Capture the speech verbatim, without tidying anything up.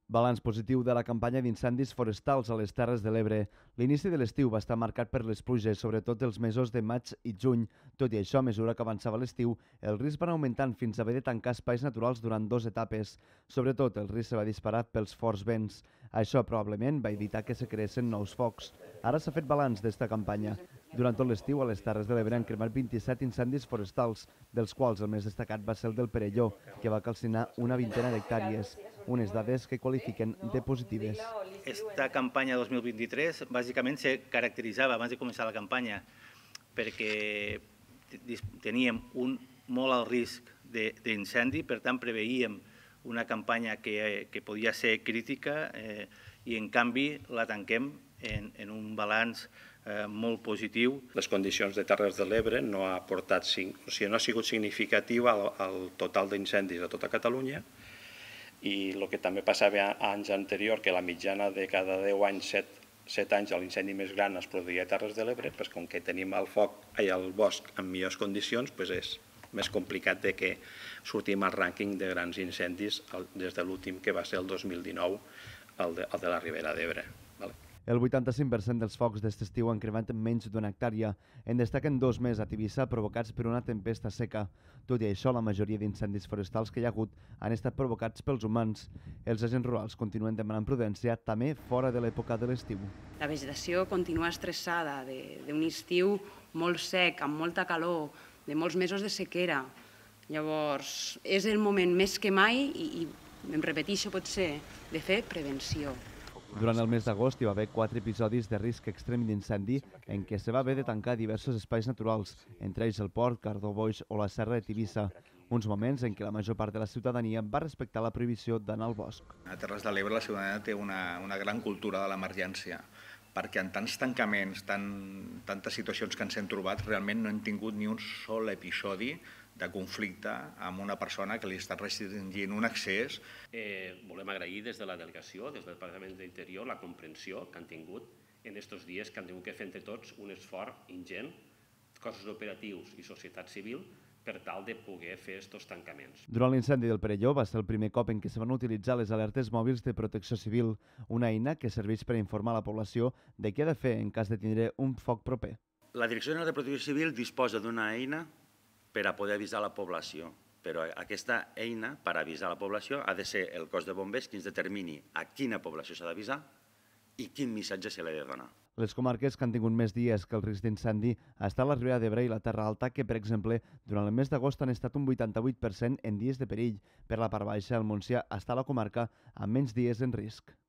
Balanç positiu de la campanya d'incendis forestals a les Terres de l'Ebre. L'inici de l'estiu va estar marcat per les pluges, sobretot els mesos de maig i juny. Tot i això, a mesura que avançava l'estiu, els riscs van augmentant fins a haver de tancar espais naturals durant dues etapes. Sobretot, el risc se va disparar pels forts vents. Això probablement va evitar que se creessin nous focs. Ara s'ha fet balanç d'esta campanya. Durant tot l'estiu, a les Terres de l'Ebre han cremat vint-i-set incendis forestals, dels quals el més destacat va ser el del Perelló, que va calcinar una vintena d'hectàrees. Unes dades que qualifiquen de positives. Esta campanya dos mil vint-i-tres bàsicament se caracteritzava abans de començar la campanya perquè teníem un molt alt risc d'incendi, per tant preveíem una campanya que, que podia ser crítica eh, i en canvi la tanquem en, en un balanç eh, molt positiu. Les condicions de Terres de l'Ebre no ha aportat, o sigui, no ha sigut significativa al, al total d'incendis a tota Catalunya. I el que també passava anys anterior, que la mitjana de cada deu anys, set anys, l'incendi més gran es produïa a Terres de l'Ebre, doncs com que tenim el foc i el bosc en millors condicions, doncs és més complicat de que sortim al rànquing de grans incendis des de l'últim, que va ser el dos mil dinou, el de, el de la Ribera d'Ebre. El vuitanta-cinc per cent dels focs d'aquest estiu han cremat menys d'una hectàrea. En destaquen dos més a Tivissa provocats per una tempesta seca. Tot i això, la majoria d'incendis forestals que hi ha hagut han estat provocats pels humans. Els agents rurals continuen demanant prudència també fora de l'època de l'estiu. La vegetació continua estressada d'un estiu molt sec, amb molta calor, de molts mesos de sequera. Llavors, és el moment més que mai, i, i em repeteixo potser, de fer prevenció. Durant el mes d'agost hi va haver quatre episodis de risc extrem d'incendi en què se va haver de tancar diversos espais naturals, entre ells el Port, Cardó Boix o la Serra de Tivissa, uns moments en què la major part de la ciutadania va respectar la prohibició d'anar al bosc. A Terres de l'Ebre la ciutadania té una, una gran cultura de l'emergència, perquè en tants tancaments, tant, tantes situacions que ens hem trobat, realment no hem tingut ni un sol episodi de conflicte amb una persona que li està restringint un accés. Eh, volem agrair des de la delegació, des del Departament d'Interior, la comprensió que han tingut en aquests dies que han tingut que fer entre tots un esforç ingent, cossos operatius i societat civil, per tal de poder fer aquests tancaments. Durant l'incendi del Perelló va ser el primer cop en què se van utilitzar les alertes mòbils de protecció civil, una eina que serveix per informar la població de què ha de fer en cas de tindre un foc proper. La Direcció General de Protecció Civil disposa d'una eina per a poder avisar la població, però aquesta eina, per avisar la població, ha de ser el cos de bombers qui ens determini a quina població s'ha d'avisar i quin missatge se li ha de donar. Les comarques que han tingut més dies que el risc d'incendi ha estat la Ribera d'Ebre i la Terra Alta, que, per exemple, durant el mes d'agost han estat un vuitanta-vuit per cent en dies de perill. Per la part baixa, el Montsià està a la comarca amb menys dies en risc.